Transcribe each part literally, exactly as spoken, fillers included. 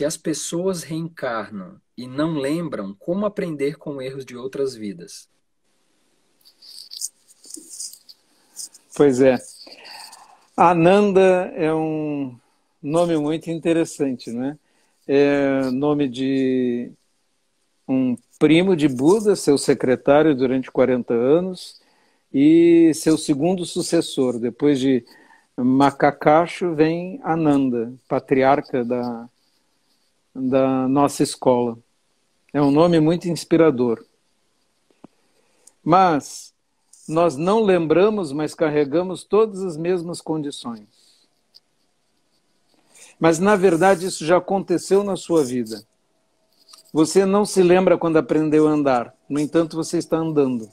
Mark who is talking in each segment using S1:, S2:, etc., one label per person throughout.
S1: Se as pessoas reencarnam e não lembram, como aprender com erros de outras vidas?
S2: Pois é. Ananda é um nome muito interessante, né? É nome de um primo de Buda, seu secretário durante quarenta anos, e seu segundo sucessor. Depois de Macacaxo vem Ananda, patriarca da, da nossa escola. É um nome muito inspirador. Mas nós não lembramos, mas carregamos todas as mesmas condições. Mas, na verdade, isso já aconteceu na sua vida. Você não se lembra quando aprendeu a andar, no entanto, você está andando.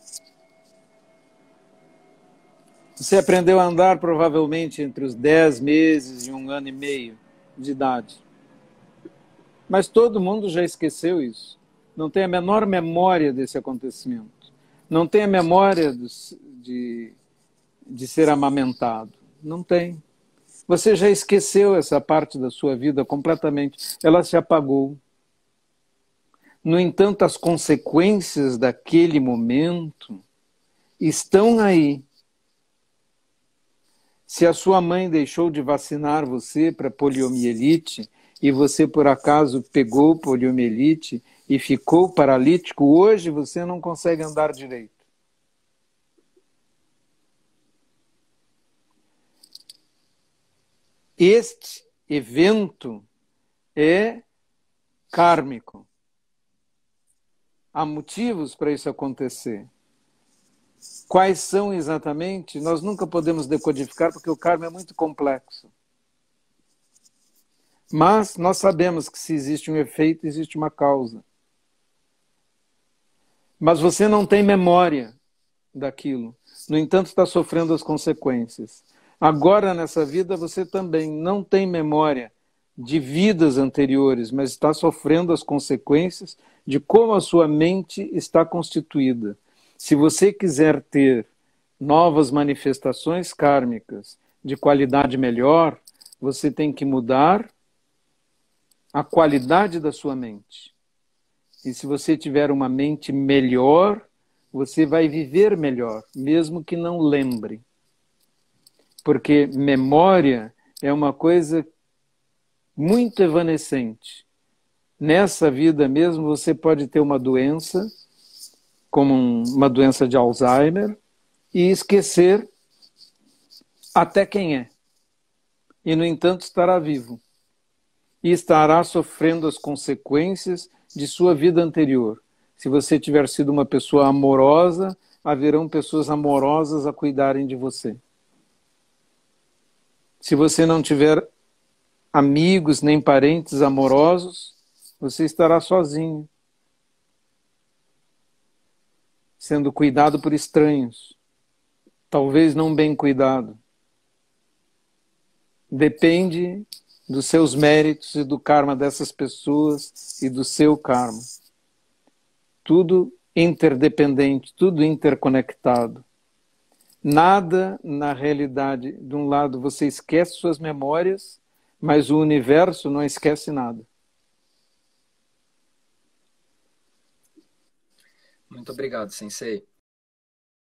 S2: Você aprendeu a andar provavelmente entre os dez meses e um ano e meio de idade. Mas todo mundo já esqueceu isso. Não tem a menor memória desse acontecimento. Não tem a memória de, de ser amamentado. Não tem. Você já esqueceu essa parte da sua vida completamente. Ela se apagou. No entanto, as consequências daquele momento estão aí. Se a sua mãe deixou de vacinar você para poliomielite e você, por acaso, pegou poliomielite e ficou paralítico, hoje você não consegue andar direito. Este evento é kármico. Há motivos para isso acontecer. Quais são exatamente? Nós nunca podemos decodificar porque o karma é muito complexo. Mas nós sabemos que se existe um efeito, existe uma causa. Mas você não tem memória daquilo. No entanto, está sofrendo as consequências. Agora, nessa vida, você também não tem memória de vidas anteriores, mas está sofrendo as consequências de como a sua mente está constituída. Se você quiser ter novas manifestações kármicas de qualidade melhor, você tem que mudar a qualidade da sua mente. E se você tiver uma mente melhor, você vai viver melhor, mesmo que não lembre. Porque memória é uma coisa muito evanescente. Nessa vida mesmo, você pode ter uma doença, como uma doença de Alzheimer, e esquecer até quem é. E, no entanto, estará vivo. E estará sofrendo as consequências de sua vida anterior. Se você tiver sido uma pessoa amorosa, haverão pessoas amorosas a cuidarem de você. Se você não tiver amigos nem parentes amorosos, você estará sozinho, sendo cuidado por estranhos, talvez não bem cuidado. Depende dos seus méritos e do karma dessas pessoas e do seu karma. Tudo interdependente, tudo interconectado. Nada, na realidade, de um lado você esquece suas memórias, mas o universo não esquece nada.
S1: Muito obrigado, Sensei.